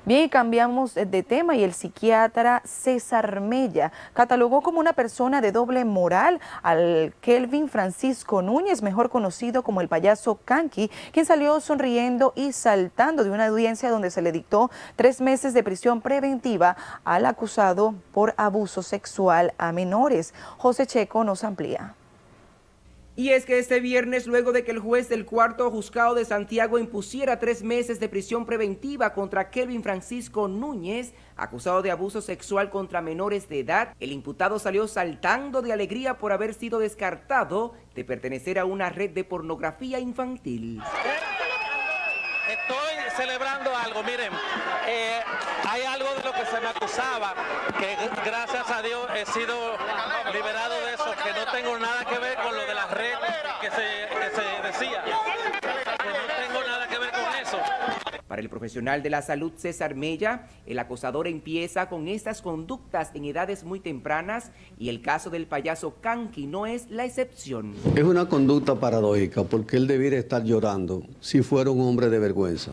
Bien, cambiamos de tema y el psiquiatra César Mella catalogó como una persona de doble moral al Kelvin Francisco Núñez, mejor conocido como el payaso Kanky, quien salió sonriendo y saltando de una audiencia donde se le dictó 3 meses de prisión preventiva al acusado por abuso sexual a menores. José Checo nos amplía. Y es que este viernes, luego de que el juez del cuarto juzgado de Santiago impusiera 3 meses de prisión preventiva contra Kelvin Francisco Núñez, acusado de abuso sexual contra menores de edad, el imputado salió saltando de alegría por haber sido descartado de pertenecer a una red de pornografía infantil. Estoy celebrando algo, miren, hay algo de lo que se me acusaba, que gracias a Dios he sido liberado de eso, que no tengo nada que ver con lo de las redes que se decía, que no tengo nada que ver con eso. Para el profesional de la salud César Mella, el acosador empieza con estas conductas en edades muy tempranas y el caso del payaso Kanky no es la excepción. Es una conducta paradójica porque él debiera estar llorando si fuera un hombre de vergüenza.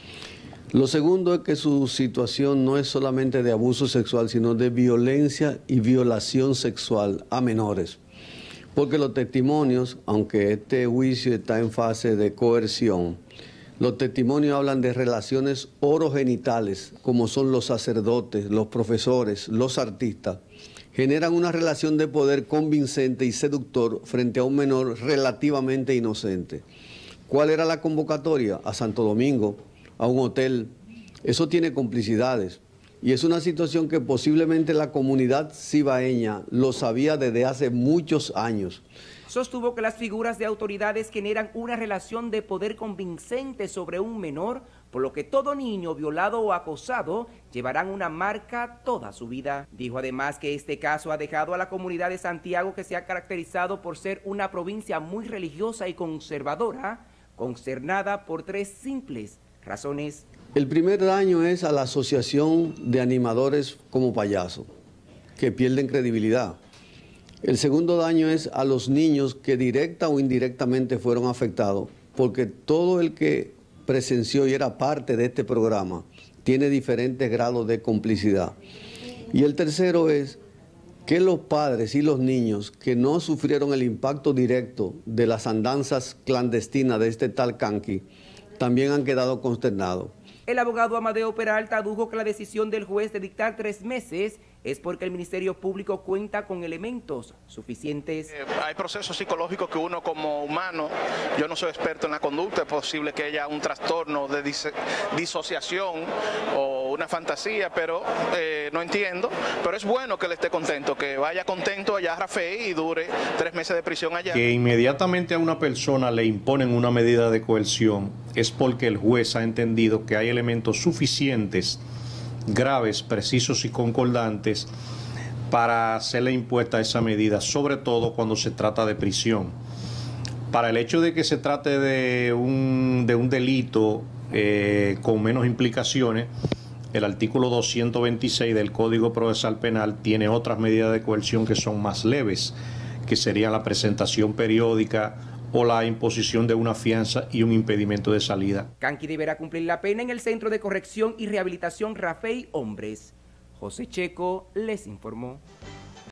Lo segundo es que su situación no es solamente de abuso sexual, sino de violencia y violación sexual a menores. Porque los testimonios, aunque este juicio está en fase de coerción, los testimonios hablan de relaciones orogenitales, como son los sacerdotes, los profesores, los artistas, generan una relación de poder convincente y seductor frente a un menor relativamente inocente. ¿Cuál era la convocatoria? A Santo Domingo, a un hotel. Eso tiene complicidades y es una situación que posiblemente la comunidad cibaeña lo sabía desde hace muchos años. Sostuvo que las figuras de autoridades generan una relación de poder convincente sobre un menor, por lo que todo niño violado o acosado llevarán una marca toda su vida. Dijo además que este caso ha dejado a la comunidad de Santiago, que se ha caracterizado por ser una provincia muy religiosa y conservadora, consternada por 3 simples razones. El primer daño es a la asociación de animadores como payaso, que pierden credibilidad. El segundo daño es a los niños que directa o indirectamente fueron afectados, porque todo el que presenció y era parte de este programa tiene diferentes grados de complicidad. Y el tercero es que los padres y los niños que no sufrieron el impacto directo de las andanzas clandestinas de este tal Kanky también han quedado consternados. El abogado Amadeo Peralta adujo que la decisión del juez de dictar 3 meses es porque el Ministerio Público cuenta con elementos suficientes. Hay procesos psicológicos que uno como humano, yo no soy experto en la conducta, es posible que haya un trastorno de disociación o una fantasía, pero no entiendo. Pero es bueno que él esté contento, que vaya contento allá a Rafael y dure 3 meses de prisión allá. Que inmediatamente a una persona le imponen una medida de coerción es porque el juez ha entendido que hay elementos suficientes, graves, precisos y concordantes para hacerle impuesta esa medida, sobre todo cuando se trata de prisión. Para el hecho de que se trate de un delito con menos implicaciones, el artículo 226 del Código Procesal Penal tiene otras medidas de coerción que son más leves, que serían la presentación periódica o la imposición de una fianza y un impedimento de salida. Kanky deberá cumplir la pena en el Centro de Corrección y Rehabilitación Rafael Hombres. José Checo les informó.